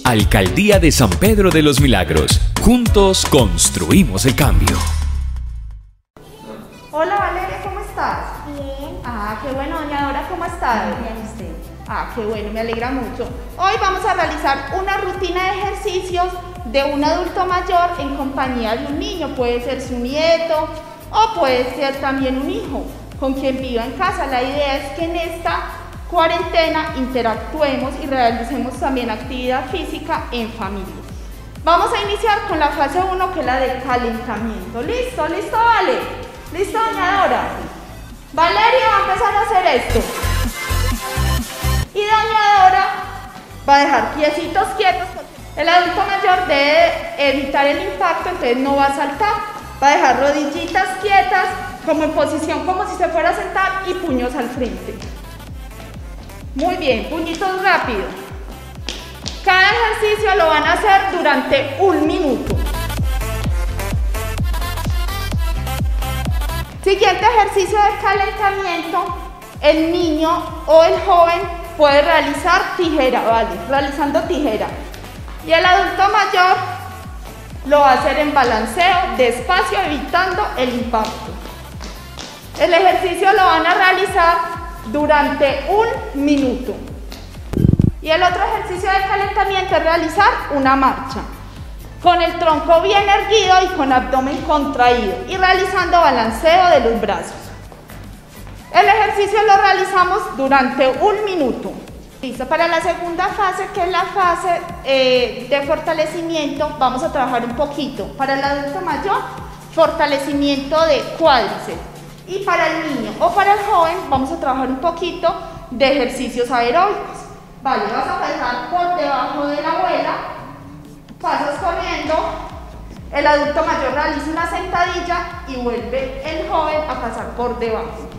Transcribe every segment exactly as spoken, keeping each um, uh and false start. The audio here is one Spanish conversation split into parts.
Alcaldía de San Pedro de los Milagros. Juntos construimos el cambio. Hola Valeria, ¿cómo estás? Bien. Ah, qué bueno, doña Dora, ¿cómo estás? Bien, usted. Ah, qué bueno, me alegra mucho. Hoy vamos a realizar una rutina de ejercicios de un adulto mayor en compañía de un niño. Puede ser su nieto o puede ser también un hijo con quien viva en casa. La idea es que en esta cuarentena interactuemos y realicemos también actividad física en familia. Vamos a iniciar con la fase uno, que es la de calentamiento. ¿Listo? ¿Listo, Vale? ¿Listo, doña Dora? Valeria va a empezar a hacer esto. Y doña Dora va a dejar piecitos quietos. El adulto mayor debe evitar el impacto, entonces no va a saltar. Va a dejar rodillitas quietas, como en posición como si se fuera a sentar, y puños al frente. Muy bien, puñitos rápidos. Cada ejercicio lo van a hacer durante un minuto. Siguiente ejercicio de calentamiento, el niño o el joven puede realizar tijera, ¿vale? Realizando tijera. Y el adulto mayor lo va a hacer en balanceo, despacio, evitando el impacto. El ejercicio lo van a realizar durante un minuto. Y el otro ejercicio de calentamiento es realizar una marcha, con el tronco bien erguido y con abdomen contraído, y realizando balanceo de los brazos. El ejercicio lo realizamos durante un minuto. Listo, para la segunda fase, que es la fase eh, de fortalecimiento, vamos a trabajar un poquito. Para el adulto mayor, fortalecimiento de cuádriceps. Y para el niño o para el joven, vamos a trabajar un poquito de ejercicios aeróbicos. Vale, vas a pasar por debajo de la abuela, pasas corriendo, el adulto mayor realiza una sentadilla y vuelve el joven a pasar por debajo.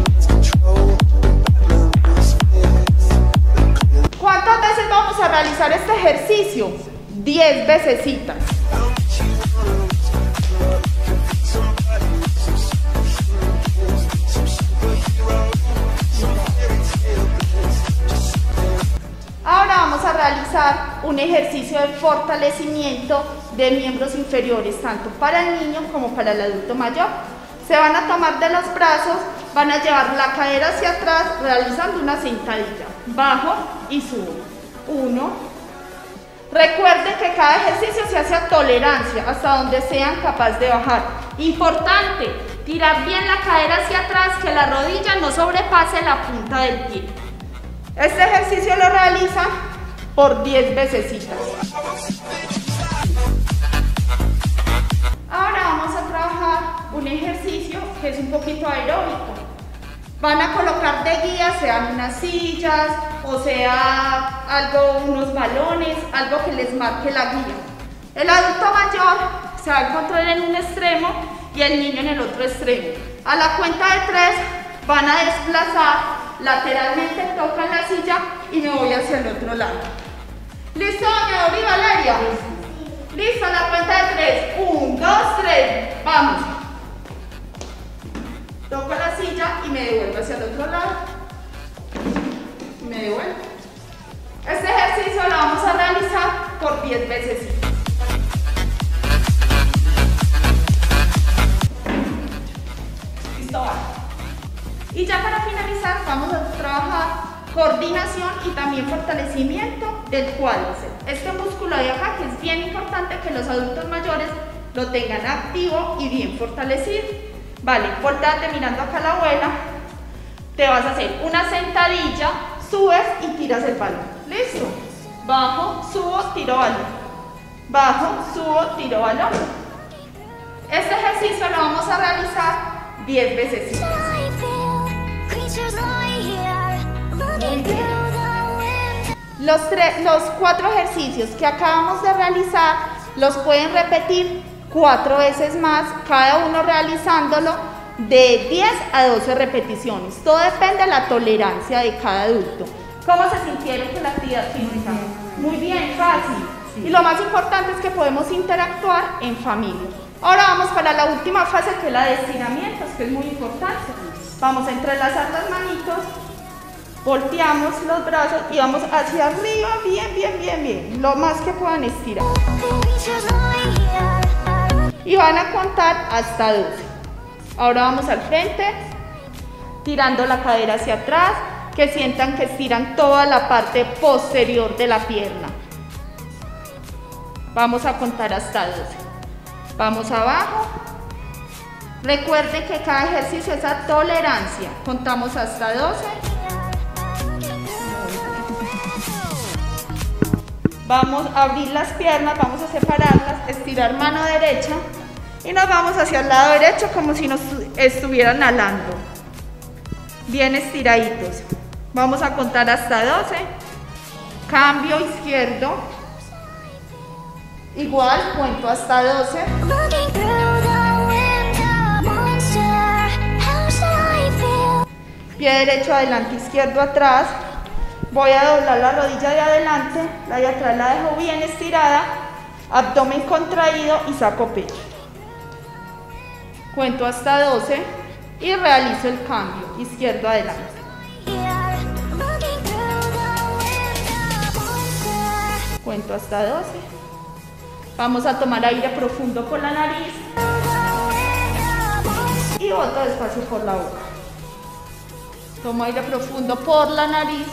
¿Cuántas veces vamos a realizar este ejercicio? diez vecesitas. Ahora vamos a realizar un ejercicio de fortalecimiento de miembros inferiores, tanto para el niño como para el adulto mayor. Se van a tomar de los brazos, van a llevar la cadera hacia atrás realizando una sentadilla. Bajo y subo. Uno. Recuerden que cada ejercicio se hace a tolerancia, hasta donde sean capaces de bajar. Importante, tirar bien la cadera hacia atrás, que la rodilla no sobrepase la punta del pie. Este ejercicio lo realizan por diez vecesitas. Ahora vamos a trabajar un ejercicio que es un poquito aeróbico. Van a colocar de guía, sean unas sillas o sea algo, unos balones, algo que les marque la guía. El adulto mayor se va a encontrar en un extremo y el niño en el otro extremo. A la cuenta de tres van a desplazar lateralmente, tocan la silla y me voy hacia el otro lado. ¿Listo, doña Dora y Valeria? Listo, a la cuenta de tres. Un, dos, tres. Vamos. Toco la silla y me devuelvo hacia el otro lado. Y me devuelvo. Este ejercicio lo vamos a realizar por diez veces. Listo, vale. Y ya para finalizar vamos a trabajar coordinación y también fortalecimiento del cuádriceps. Este músculo de acá, que es bien importante que los adultos mayores lo tengan activo y bien fortalecido. Vale, volteate mirando acá a la abuela, te vas a hacer una sentadilla, subes y tiras el balón. ¿Listo? Bajo, subo, tiro balón. Bajo, subo, tiro balón. Este ejercicio lo vamos a realizar diez veces. Los, tres, los cuatro ejercicios que acabamos de realizar los pueden repetir cuatro veces más, cada uno realizándolo de diez a doce repeticiones. Todo depende de la tolerancia de cada adulto. ¿Cómo se sintieron con la actividad física? Muy bien, fácil. Y lo más importante es que podemos interactuar en familia. Ahora vamos para la última fase, que es la de estiramientos, que es muy importante. Vamos a entrelazar las manitos, volteamos los brazos y vamos hacia arriba, bien, bien, bien, bien, lo más que puedan estirar. Y van a contar hasta doce. Ahora vamos al frente, tirando la cadera hacia atrás, que sientan que estiran toda la parte posterior de la pierna. Vamos a contar hasta doce. Vamos abajo. Recuerden que cada ejercicio es a tolerancia. Contamos hasta doce. Vamos a abrir las piernas, vamos a separarlas, estirar mano derecha y nos vamos hacia el lado derecho como si nos estuvieran alando. Bien estiraditos. Vamos a contar hasta doce. Cambio izquierdo. Igual, cuento hasta doce. Pie derecho adelante, izquierdo atrás. Voy a doblar la rodilla de adelante, la de atrás la dejo bien estirada, abdomen contraído y saco pecho. Cuento hasta doce y realizo el cambio, izquierdo adelante. Cuento hasta doce. Vamos a tomar aire profundo por la nariz y boto despacio por la boca. Tomo aire profundo por la nariz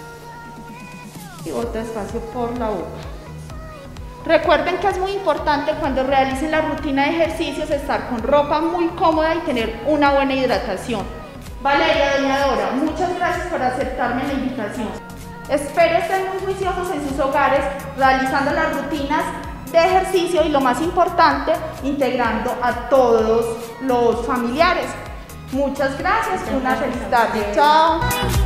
y boto despacio por la boca. Recuerden que es muy importante cuando realicen la rutina de ejercicios estar con ropa muy cómoda y tener una buena hidratación. Valeria, doña Dora, muchas gracias por aceptarme la invitación. Espero estén muy juiciosos en sus hogares realizando las rutinas de ejercicio y lo más importante, integrando a todos los familiares. Muchas gracias, una feliz tarde. Chao.